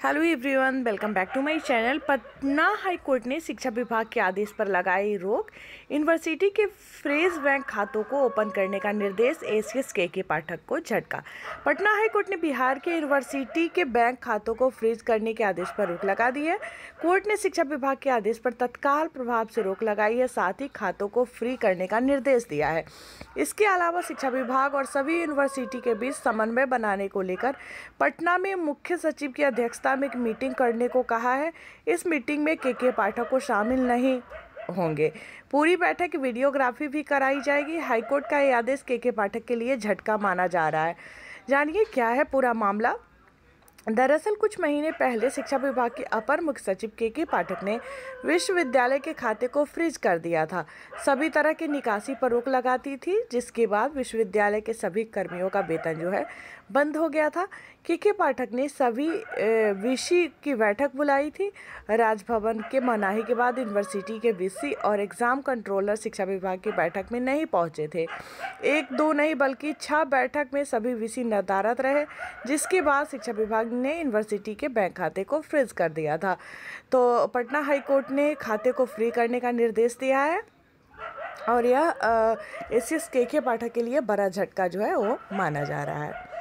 Hello everyone, welcome back to my channel. Patna high court ने शिक्षा विभाग के आदेश पर लगाई रोक। यूनिवर्सिटी के फ्रेज बैंक खातों को ओपन करने का निर्देश। एसीएस के पाठक को झटका। पटना हाई कोर्ट ने बिहार के यूनिवर्सिटी के बैंक खातों को फ्रीज करने के आदेश पर रोक लगा दी है। कोर्ट ने शिक्षा विभाग के आदेश पर तत्काल प्रभाव से रोक लगाई है, साथ ही खातों को फ्री करने का निर्देश दिया है। इसके अलावा शिक्षा विभाग और सभी यूनिवर्सिटी के बीच समन्वय बनाने को लेकर पटना में मुख्य सचिव की अध्यक्षता में एक मीटिंग करने को कहा है। इस मीटिंग में के पाठक को शामिल नहीं होंगे। पूरी बैठक वीडियोग्राफी भी कराई जाएगी। हाईकोर्ट का यह आदेश के पाठक के लिए झटका माना जा रहा है। जानिए क्या है पूरा मामला। दरअसल कुछ महीने पहले शिक्षा विभाग के अपर मुख्य सचिव के पाठक ने विश्वविद्यालय के खाते को फ्रीज कर दिया था। सभी तरह की निकासी पर रोक लगाती थी, जिसके बाद विश्वविद्यालय के सभी कर्मियों का वेतन जो है बंद हो गया था। के पाठक ने सभी वीसी की बैठक बुलाई थी। राजभवन के मनाही के बाद यूनिवर्सिटी के वीसी और एग्जाम कंट्रोलर शिक्षा विभाग की बैठक में नहीं पहुंचे थे। एक दो नहीं बल्कि 6 बैठक में सभी वीसी नदारद रहे, जिसके बाद शिक्षा विभाग ने यूनिवर्सिटी के बैंक खाते को फ्रीज कर दिया था। तो पटना हाई कोर्ट ने खाते को फ्री करने का निर्देश दिया है और यह एसीएस के पाठक के लिए बड़ा झटका जो है वो माना जा रहा है।